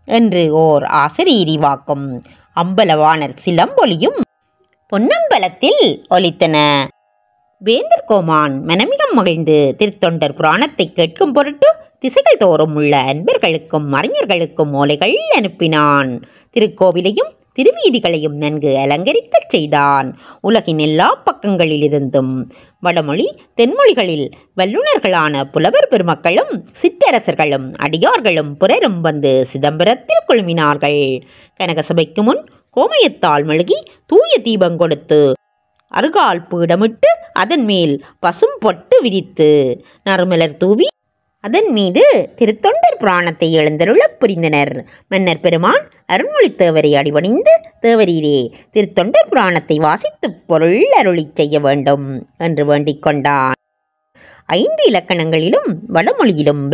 என்று ஓர் ஆசிரியரி வாக்கும் அம்பலவாணர் சிலம்பொலியும் பொன்னம்பலத்தில் ஒலித்தன. வேந்தர் கோமான் மனமிகம் மகிழ்ந்து திருத்தொண்டர் புராணத்தை கேட்கும் பொருட்டு திசைகள் தோறும் உள்ள அன்பர்களுக்கும் அறிஞர்களுக்கும் ஓலைகள் அனுப்பினான். திருக்கோவிலையும் திருவீதிகளையும் நன்கு அலங்கரிக்கச் செய்தான். உலகின் எல்லா பக்கங்களிலிருந்தும் வடமொழி தென்மொழிகளில் வல்லுநர்களான புலவர் பெருமக்களும் சிற்றரசர்களும் அடியார்களும் பிறரும் வந்து சிதம்பரத்தில் குழுமினார்கள். கனகசபைக்கு முன் கோமயத்தால் மெழுகி தூய தீபம் கொடுத்து அருகால் பீடமிட்டு அதன் மேல் பசும் பொட்டு விரித்து நறுமலர் தூவி அதன் மீது திருத்தொண்டர் புராணத்தை எழுந்தருளப் புரிந்தனர். மன்னர் பெருமான் அருண்மொழித்தேவரை அடிபணிந்து, தேவரீரே, திருத்தொண்டர் புராணத்தை வாசித்து பொருள் அருளி செய்ய வேண்டும் என்று வேண்டிக் கொண்டான். 5 இலக்கணங்களிலும் வடமொழியிலும்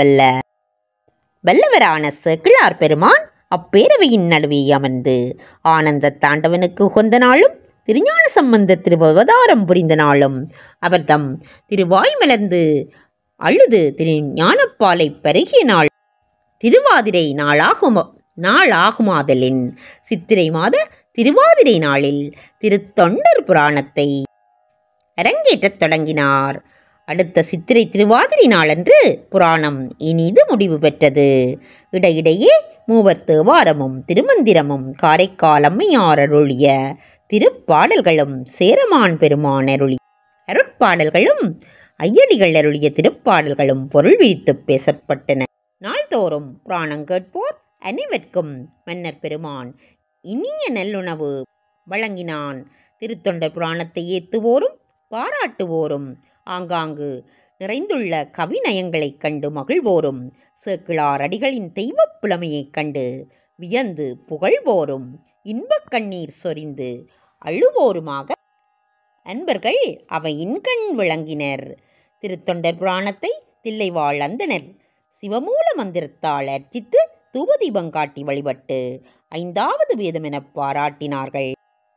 வல்லவரான சேக்கிழார் பெருமான் அப்பேரவையின் நடுவே அமர்ந்து ஆனந்த தாண்டவனுக்கு உகந்த நாளும் திருஞான சம்பந்த திருவவதாரம் புரிந்த நாளும் அவர்தம் திருவாய் மலர்ந்து அழுது திரு ஞானப்பாலை பருகிய நாள் திருவாதிரை நாளாகுமாதலின் சித்திரை மாத திருவாதிரை நாளில் திருத்தொண்டர் புராணத்தை அரங்கேற்றத் தொடங்கினார். அடுத்த சித்திரை திருவாதிரை நாளன்று புராணம் இனிது முடிவு பெற்றது. இடையிடையே மூவர் தேவாரமும் திருமந்திரமும் காரைக்கால் அம்மையார் அருளிய திருப்பாடல்களும் சேரமான் பெருமான் அருளிய அருட்பாடல்களும் ஐயடிகள் அருளிய திருப்பாடல்களும் பொருள் விரித்து பேசப்பட்டன. நாள்தோறும் புராணம் கேட்போர் அனைவருக்கும் மன்னர் பெருமான் இனிய நல்லுணவு வழங்கினான். திருத்தொண்டர் புராணத்தை ஏத்துவோரும் பாராட்டுவோரும் ஆங்காங்கு நிறைந்துள்ள கவிநயங்களைக் கண்டு மகிழ்வோரும் சேக்கிழார் அடிகளின் தெய்வப் புலமையைக் கண்டு வியந்து புகழ்வோரும் இன்பக் கண்ணீர் சொரிந்து அழுவோருமாக அன்பர்கள் அவையின் கண் விளங்கினர். திருத்தொண்டர் புராணத்தை தில்லைவாழ் அந்தனர் சிவமூல மந்திரத்தால் அர்ச்சித்து தூபதீபம் காட்டி வழிபட்டு 5வது வேதம் என பாராட்டினார்கள்.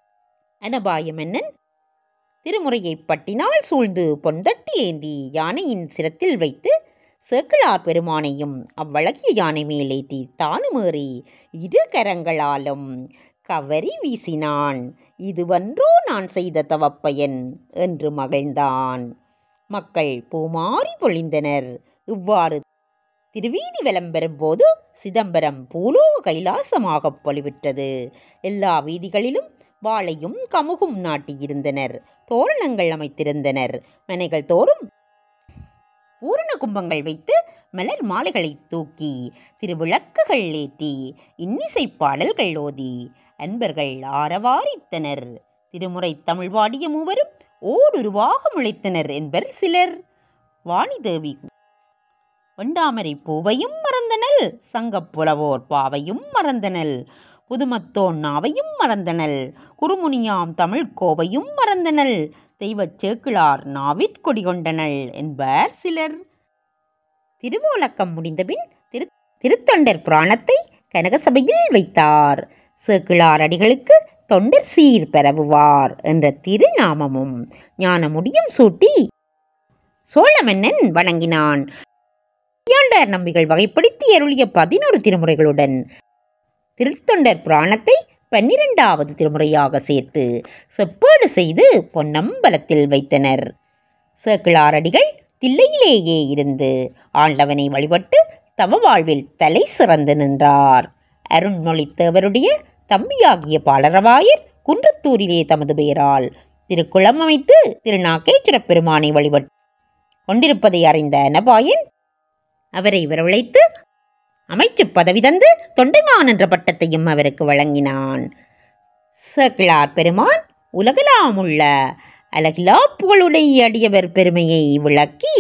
அனபாய மன்னன் திருமுறையை பட்டினால் சூழ்ந்து பொன்தட்டிலேந்தி யானையின் சிரத்தில் வைத்து சேக்கிழார் பெருமானையும் அவ்வழகிய யானை மேலேற்றி தானுமேறி 2 கரங்களாலும் கவரி வீசினான். இதுவன்றோ நான் செய்த தவப்பயன் என்று மகிழ்ந்தான். மக்கள் பூமாறி பொழிந்தனர். இவ்வாறு திருவீதி வலம் பெறும்போது சிதம்பரம் பூலோக கைலாசமாக பொலிவிட்டது. எல்லா வீதிகளிலும் வாழையும் கமுகும் நாட்டியிருந்தனர். தோரணங்கள் அமைத்திருந்தனர். மனைகள் தோறும் பூரண கும்பங்கள் வைத்து மலர் மாலைகளை தூக்கி திருவிளக்குகள் ஏற்றி இன்னிசை பாடல்கள் ஓதி அன்பர்கள் ஆரவாரித்தனர். திருமுறை தமிழ் வாடிய மூவரும் ஓருருவாக முளைத்தனர் என்பர் சிலர். வாணிதேவி வெண்டாமரை பூவையும் மறந்தனள், சங்கப்புலவோர் பாவையும் மறந்தனள், புதுமத்தோன் நாவையும் மறந்தனள், குறுமுனியாம் தமிழ் கோவையும் மறந்தனள், தெய்வச் சேக்கிழார் நாவிற்கொடி கொண்டனள் என்பர் சிலர். திருவோலக்கம் முடிந்தபின் திருத்தொண்டர் புராணத்தை கனகசபையில் வைத்தார். சேக்கிழார் அடிகளுக்கு தொண்டர் சீர் பரவுவார் என்ற திருநாமமும் ஞான முடியும் சூட்டி சோழ மன்னன் வணங்கினான். நம்பிகள் வகைப்படுத்தி அருளிய 11 திருமுறைகளுடன் திருத்தொண்டர் புராணத்தை 12வது திருமுறையாக சேர்த்து செப்பேடு செய்து பொன்னம்பலத்தில் வைத்தனர். சேக்கிழார் அடிகள் தில்லையிலேயே இருந்து ஆண்டவனை வழிபட்டு தவ வாழ்வில் தலை சிறந்து நின்றார். அருண்மொழித்தேவருடைய தம்பியாகிய பாலரவாயர் குன்றத்தூரிலே தமது பெயரால் திருக்குளம் அமைத்து திருநாகேஸ்வரப் பெருமானை வழிபட்டு கொண்டிருப்பதை அறிந்த அனபாயன் அவரை வரவழைத்து அமைச்சு பதவி தந்து தொண்டைமான் என்ற பட்டத்தையும் அவருக்கு வழங்கினான். சேக்கிழார் பெருமான் உலகெல்லாம் உள்ள அழகிலா புகழுடைய அடியவர் பெருமையை விளக்கி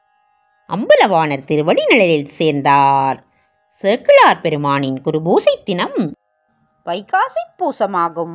அம்பலவாணர் திருவடி நிழலில் சேர்ந்தார். சேக்கிழார் பெருமானின் குருபூசை தினம் வைகாசி பூசமாகும்.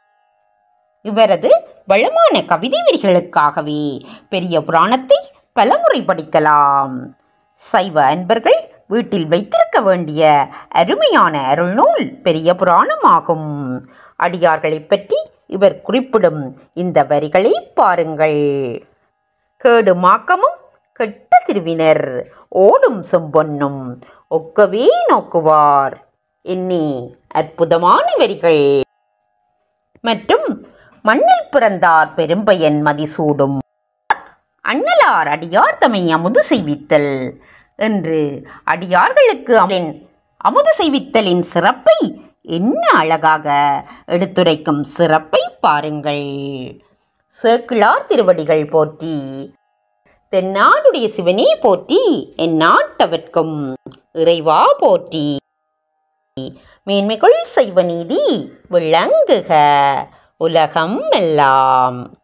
இவரது வளமான கவிதை வரிகளுக்காகவே பெரிய புராணத்தை பலமுறை படிக்கலாம். சைவ அன்பர்கள் வீட்டில் வைத்திருக்க வேண்டிய அருமையான அருள்நூல் பெரிய புராணம் ஆகும். அடியார்களை பற்றி இவர் குறிப்பிடும் இந்த வரிகளை பாருங்கள். கேடு மாக்கமும் கெட்ட திருவினர் ஓடும் செம்பொன்னும் ஒக்கவே நோக்குவார். என்னே அற்புதமான வரிகள்! மற்றும் மண்ணில் பிறந்தார் பெரும்பயன் மதிசூடும் அண்ணலார் அடியார் தமை அமுது செய்வித்தல் என்று அடியார்களுக்கு அமுது செய்வித்தலின் சிறப்பை என்ன அழகாக எடுத்துரைக்கும் சிறப்பை பாருங்கள். சேக்கிழார் திருவடிகள் போற்றி. தென்னாடுடைய சிவனே போற்றி. என் நாட்டவர்க்கும் இறைவா போற்றி. மேன்மைகள் செய்வ நீதி விளங்குக உலகம் எல்லாம்.